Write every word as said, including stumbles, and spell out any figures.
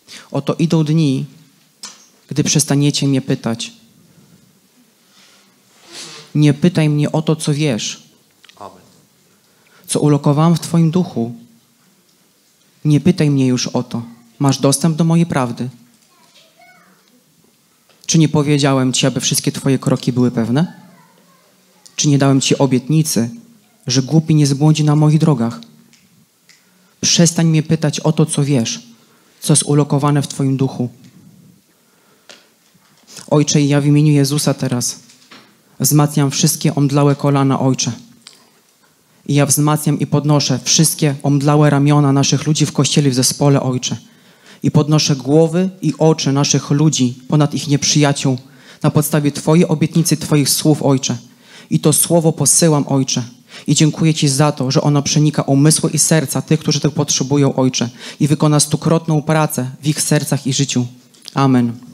Oto idą dni, gdy przestaniecie mnie pytać. Nie pytaj mnie o to, co wiesz, Amen. co ulokowałem w Twoim duchu. Nie pytaj mnie już o to. Masz dostęp do mojej prawdy. Czy nie powiedziałem Ci, aby wszystkie Twoje kroki były pewne? Czy nie dałem Ci obietnicy, że głupi nie zbłądzi na moich drogach? Przestań mnie pytać o to, co wiesz, co jest ulokowane w Twoim duchu. Ojcze, ja w imieniu Jezusa teraz wzmacniam wszystkie omdlałe kolana, Ojcze. I ja wzmacniam i podnoszę wszystkie omdlałe ramiona naszych ludzi w kościele, w zespole, Ojcze. I podnoszę głowy i oczy naszych ludzi ponad ich nieprzyjaciół na podstawie Twojej obietnicy, Twoich słów, Ojcze. I to słowo posyłam, Ojcze. I dziękuję Ci za to, że ono przenika umysły i serca tych, którzy tego potrzebują, Ojcze. I wykona stukrotną pracę w ich sercach i życiu. Amen.